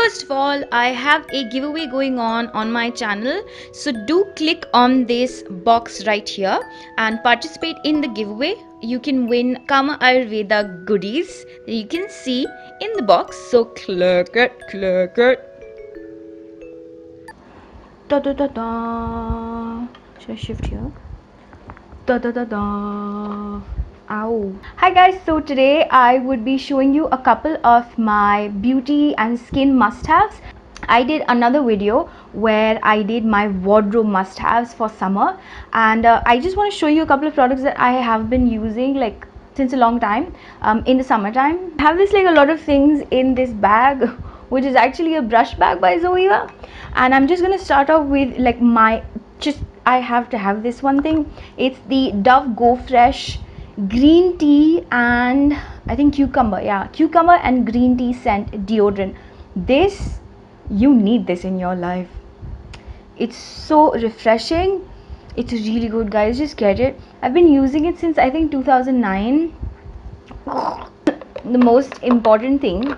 First of all, I have a giveaway going on my channel, so do click on this box right here and participate in the giveaway. You can win Kama Ayurveda goodies that you can see in the box, so click it, click it. Da da da da. Should I shift here? Da da da da. Ow. Hi guys, so today I would be showing you a couple of my beauty and skin must-haves. I did another video where I did my wardrobe must-haves for summer, and I just want to show you a couple of products that I have been using like since a long time in the summertime. I have this like a lot of things in this bag which is actually a brush bag by Zoeva, and I'm just gonna start off with like I have to have this one thing. It's the Dove Go Fresh green tea and I think cucumber and green tea scent deodorant. This, you need this in your life. It's so refreshing. It's really good, guys. Just get it. I've been using it since I think 2009. The most important thing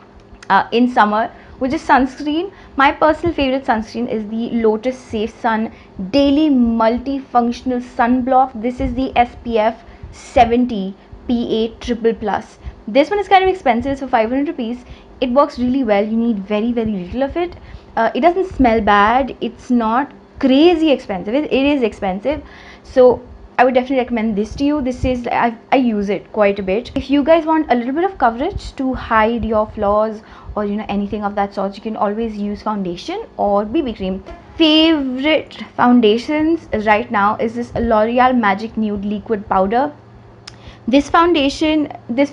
in summer, which is sunscreen. My personal favorite sunscreen is the Lotus Safe Sun Daily Multifunctional Sunblock. This is the SPF 70 PA+++. This one is kind of expensive. It's for 500 rupees. It works really well. You need very little of it. It doesn't smell bad. It's not crazy expensive. It is expensive, so I would definitely recommend this to you. This is I use it quite a bit. If you guys want a little bit of coverage to hide your flaws or anything of that sort, you can always use foundation or BB cream. Favorite foundations right now is this L'Oreal Magic Nude Liquid Powder. This foundation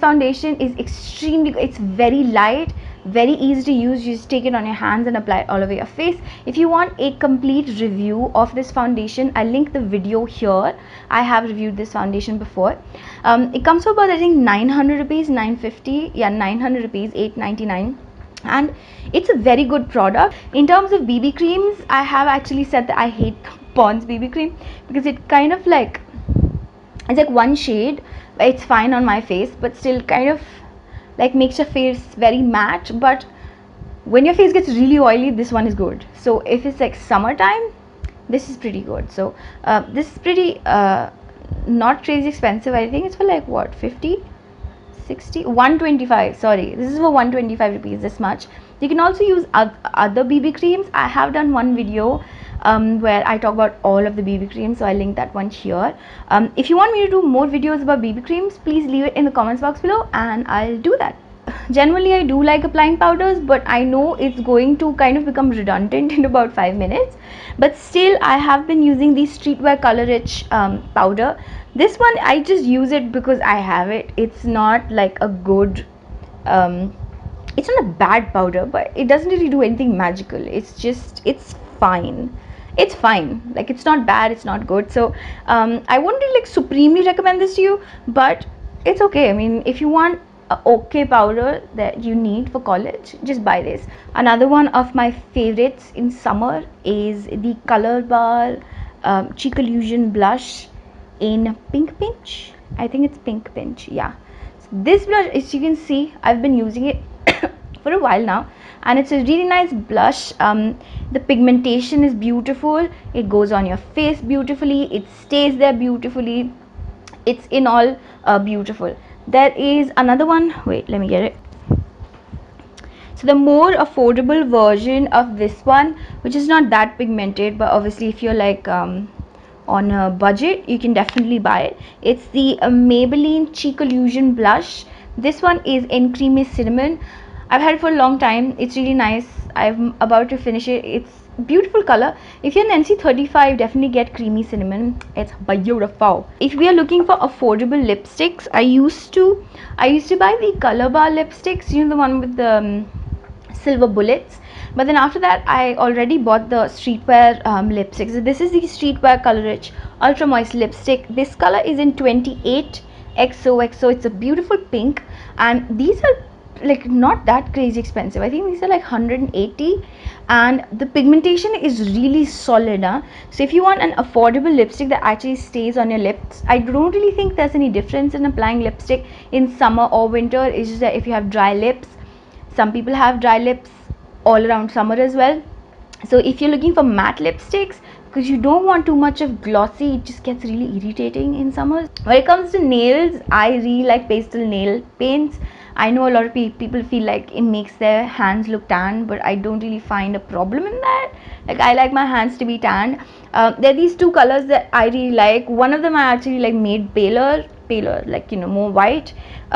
is extremely, it's very light, very easy to use. You just take it on your hands and apply it all over your face. If you want a complete review of this foundation, I'll link the video here. I have reviewed this foundation before. It comes for about I think 900 rupees, 950, yeah, 900 rupees, 899. And it's a very good product. In terms of BB creams, I have actually said that I hate Pond's BB cream because it kind of like, it's like one shade. It's fine on my face, but still kind of like makes your face very matte. But when your face gets really oily, this one is good. So if it's like summertime, this is pretty good. So this is pretty not crazy expensive. I think it's for like what, 50, 60, 125. Sorry, this is for 125 rupees, this much. You can also use other BB creams. I have done one video where I talk about all of the BB creams, so I'll link that one here. If you want me to do more videos about BB creams, please leave it in the comments box below and I'll do that. Generally, I do like applying powders, but I know it's going to kind of become redundant in about 5 minutes. But still, I have been using the Streetwear Color Rich powder. This one, I just use it because I have it. It's not like a good, it's not a bad powder, but it doesn't really do anything magical. It's just, it's fine. It's fine. Like, it's not bad, it's not good. So I wouldn't really like supremely recommend this to you, but it's okay. I mean, if you want a okay powder that you need for college, just buy this. Another one of my favorites in summer is the Color Bar Cheek Illusion blush in Pink Pinch. I think it's Pink Pinch, yeah. So this blush, as you can see, I've been using it for a while now, and it's a really nice blush. The pigmentation is beautiful. It goes on your face beautifully. It stays there beautifully. It's in all beautiful. There is another one. Wait, let me get it. So the more affordable version of this one, which is not that pigmented, but obviously if you're like on a budget, you can definitely buy it. It's the Maybelline Cheek Illusion blush. This one is in Creamy Cinnamon. I've had it for a long time. It's really nice. I'm about to finish it. It's beautiful color. If you're an NC35, definitely get Creamy Cinnamon. It's beautiful. If we are looking for affordable lipsticks, I used to buy the Color Bar lipsticks, the one with the silver bullets. But then after that, I already bought the Streetwear lipsticks. So this is the Streetwear Color Rich Ultra Moist lipstick. This color is in 28 XOXO. It's a beautiful pink, and these are like not that crazy expensive. I think these are like 180, and the pigmentation is really solid. So if you want an affordable lipstick that actually stays on your lips, I don't really think there's any difference in applying lipstick in summer or winter. It's just that if you have dry lips, some people have dry lips, all around summer as well. So if you're looking for matte lipsticks, because you don't want too much of glossy, it just gets really irritating in summers. When it comes to nails, I really like pastel nail paints. I know a lot of people feel like it makes their hands look tan, but I don't really find a problem in that. Like, I like my hands to be tanned. There are these two colors that I really like. One of them I actually like made paler, like, you know, more white.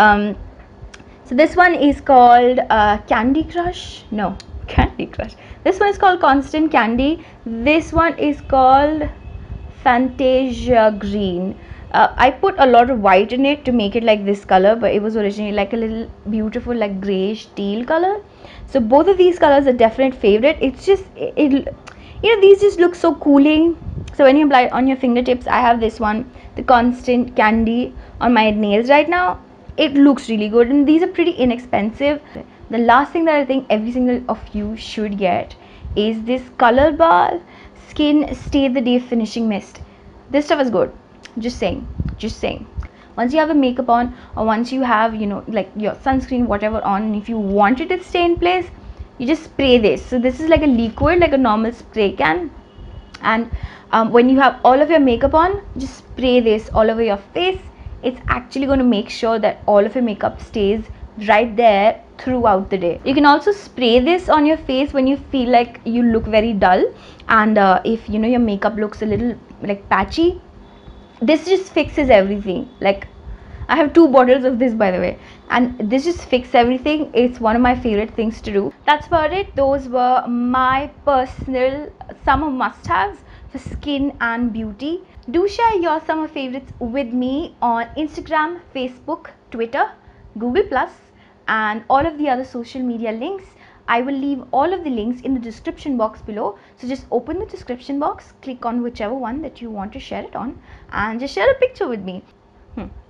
So this one is called Candy Crush. No, Candy Crush. This one is called Constant Candy. This one is called Fantasia Green. I put a lot of white in it to make it like this color, but it was originally like a little beautiful like grayish teal color. So both of these colors are definite favorite. It's just it you know, these just look so cooling. So when you apply on your fingertips, I have this one, the Constant Candy, on my nails right now. It looks really good, and these are pretty inexpensive. The last thing that I think every single of you should get is this Color Bar Skin Stay the Day Finishing Mist. This stuff is good. Just saying. Just saying. Once you have a makeup on, or once you have, you know, like your sunscreen, whatever on, and if you want it to stay in place, you just spray this. So this is like a liquid, like a normal spray can, and when you have all of your makeup on, just spray this all over your face. It's actually going to make sure that all of your makeup stays right there throughout the day. You can also spray this on your face when you feel like you look very dull, and if you know your makeup looks a little like patchy, this just fixes everything. Like, I have 2 bottles of this, by the way, and this just fixes everything. It's one of my favorite things to do. That's about it. Those were my personal summer must-haves for skin and beauty. Do share your summer favorites with me on Instagram, Facebook, Twitter, Google Plus, and all of the other social media links. I will leave all of the links in the description box below. So just open the description box, click on whichever one that you want to share it on, and just share a picture with me.